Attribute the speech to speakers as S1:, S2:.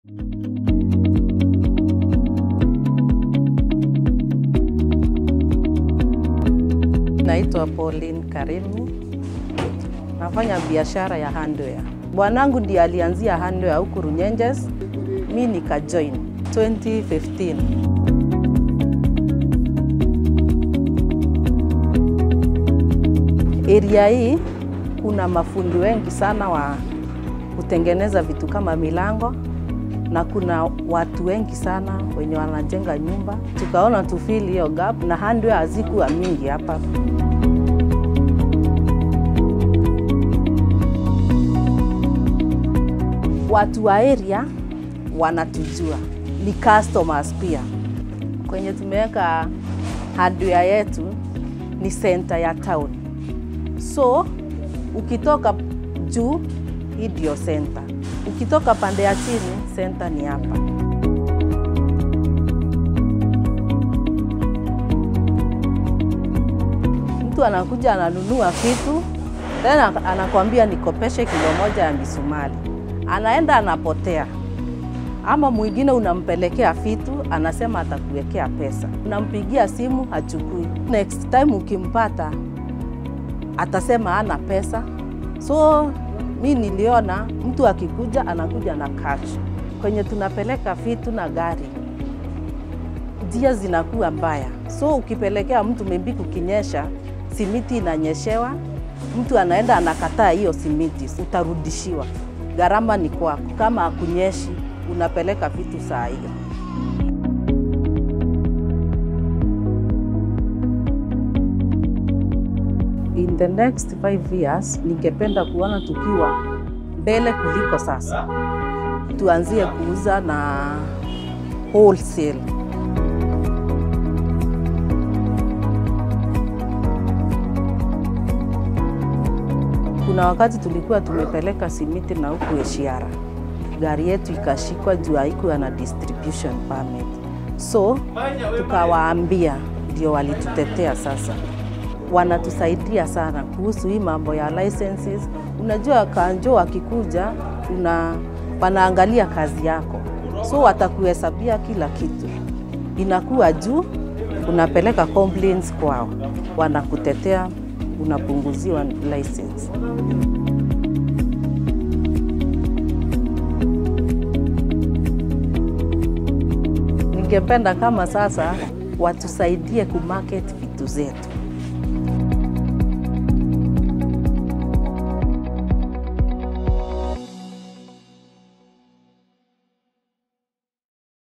S1: Naitwa Pauline Karimu. Nafanya biashara ya handwear. Bwanangu ndiye alianzia handwear huku Runyenjes. Mimi nikajoin 2015. Area hii kuna mafundi wengi sana wa kutengeneza vitu kama milango, na kuna watu wengi sana wenye wanajenga nyumba. Tukaona tufili hiyo gap, na handwear hazikuwa mingi hapa. Watu wa area wanatujua, ni customers pia. Kwenye tumeweka handwear yetu ni center ya town. So ukitoka juu, hii ndio center. Ukitoka pande ya chini, center ni hapa. Mtu anakuja ananunua kitu, tena anakuambia nikopeshe kilo moja ya misumari. Anaenda anapotea. Ama mwingine unampelekea vitu, anasema atakuwekea pesa. Unampigia simu, hachukui. Next time ukimpata, atasema hana pesa. So mimi niliona mtu akikuja anakuja na cash. Kwenye tunapeleka vitu na gari, njia zinakuwa mbaya. So ukipelekea mtu maybe kukinyesha, simiti inanyeshewa, mtu anaenda anakataa hiyo simiti, utarudishiwa. Gharama ni kwako. Kama hakunyeshi, unapeleka vitu saa hiyo. In the next 5 years, ningependa kuona tukiwa mbele kuliko sasa. Tuanzie kuuza na wholesale. Kuna wakati tulikuwa tumepeleka simiti na huku Eshiara. Gari yetu ikashikwa juu haikuwa na distribution permit. So tukawaambia, ndio walitutetea sasa. Wanatusaidia sana kuhusu hii mambo ya licenses. Unajua kanjo wakikuja, wanaangalia kazi yako. So watakuhesabia kila kitu. Inakuwa juu, unapeleka complaints kwao. Wanakutetea, unapunguziwa license. Ningependa kama sasa watusaidie kumarket vitu zetu.